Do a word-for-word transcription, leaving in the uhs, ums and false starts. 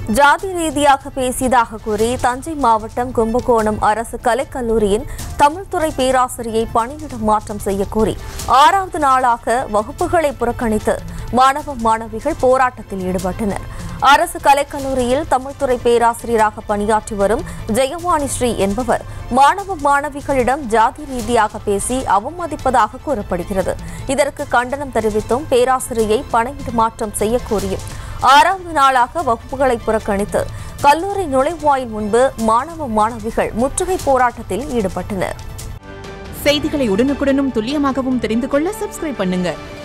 ஜாதி ரீதியாக பேசியதாக கூறி தஞ்சை மாவட்டம் கும்பகோணம் அரசு கலைக்கல்லூரியின் தமிழ்துறை பேராசிரியை பணியிட மாற்றம் செய்யக்கோரி ஆறாவது நாளாக வகுப்புகளை புறக்கணித்து மாணவ மாணவிகள் போராட்டத்தில் ஈடுபட்டனர். அரசு கலைக்கல்லூரியில் தமிழ்துறை பேராசிரியராக பணியாற்றி வரும் ஜெயவாணி ஸ்ரீ என்பவர் மாணவ மாணவிகளிடம் ஜாதி ரீதியாக பேசி அவமதிப்பதாக கூறப்படுகிறது. இதற்கு கண்டனம் தெரிவித்தும் பேராசிரியை பணியிட மாற்றம் செய்யக்கோரியும் ஆறாவது நாளாக வகுப்புகளை புறக்கணித்து கல்லூரி நுழைவாயில் முன்பு மாணவ மாணவிகள் முற்றுகை போராட்டத்தில் ஈடுபட்டனர். செய்திகளை உடனுக்குடனும் துல்லியமாகவும் தெரிந்து கொள்ள சப்ஸ்கிரைப் பண்ணுங்க.